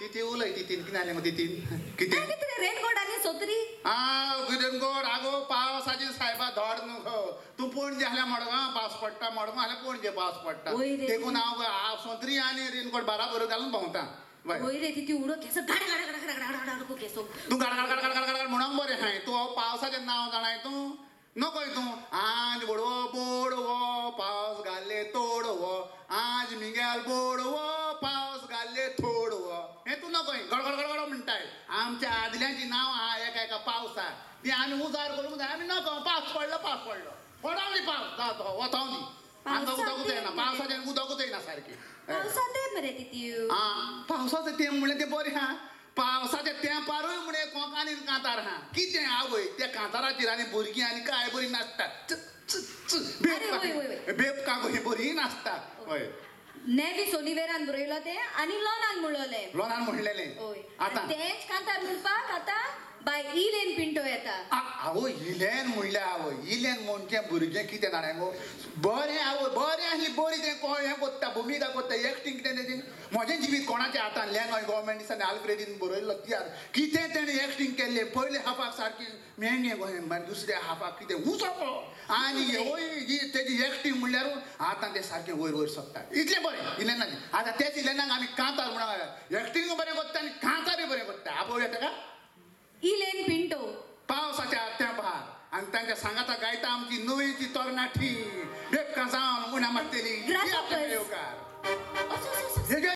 किती उलय तितीन कितें जालें मुगो तितीन कितें कितें रेनकोट आनी सोत्री रेनकोट आगो पावसाची सायबा धड न्हू तूं पणजे आहल्या मडगांव पावस पडटा मडगांव आहल्यार पणजे पावस पडटा वय रे. देखून हांव सोत्री आनी रेनकोट बाराबर घालून भोंवता वय रे ती उडो केसो गाड गाड गाड गाड गाड गाड गाड केसो तूं गाड गाड गाड गाड गाड गाड म्हणून बरें हाय तूं पावसाचें नांव जाणाय तूं नकोय तूं आज बोडवो बोडवो पावस घाल्ले तोडवो आज मिगेल बोडवो पावस घाल्ले थोडवो हें तूं नकोय गडगड गडगड म्हणटाय आमच्या आदल्यांची नांव आहा एका एका पावसाक ती आमी उजार करूंक जाय आमी नको पावस पडलो पडावली पावस जातो वतावनी आमकां उदकूच येना पावसाचें उदकूच येना सारकी पावसांत मरे ती पावसाचें तेंप म्हणलें तें बरें हा पावसाच्या तेंपारूय म्हणे कोंकानी कांतार हा कितें आवय त्या कांताराचेर आनी भुरगीं आनी काय बरी नाचतात बेप कागोय बरी नाचतात हय नेवी सोनीवेरान बरयलो तें आनी लॉनान म्हणलें लोनान म्हणलेलें आतां तेंच कांतार म्हणपाक आतां बाय इलेन पिंटो येता आवो इलेन म्हणल्यार आवय इलेन म्हणजे भुरगें कितें जाणाय गो बरें आवय बरें आसली बरी तें हें कोत्ता भुमिका कोत्ता एक्टींग कितें तेजें म्हजें जिवीत कोणाच्या हातांतल्यान हय गव्हर्मेंट दिसांनी आल्फ्रेडीन बरयल्लो तियार कितें तेणें एक्टींग केल्लें पयले हाफाक सारकी मेंगे गोंय मागीर दुसऱ्या हाफाक कितें उजो आनी ही तेजी एक्टींग म्हणल्यार आतां तें सारकें वयर वयर सोंपता इतलें बरें इलेनान आतां तेच इलेनाक आमी कांतार म्हणून एक्टींग बरें कोत्ता आनी कांतारूय बरें कोत्ता आपोवया ताका इलेन पिंटो पावसाच्या तेंपार आनी तांच्या सांगाता गायता आमची नुवेची तरणाटी बेपकां जावन उण्या मारतेली ग्रासापर्स. येवकार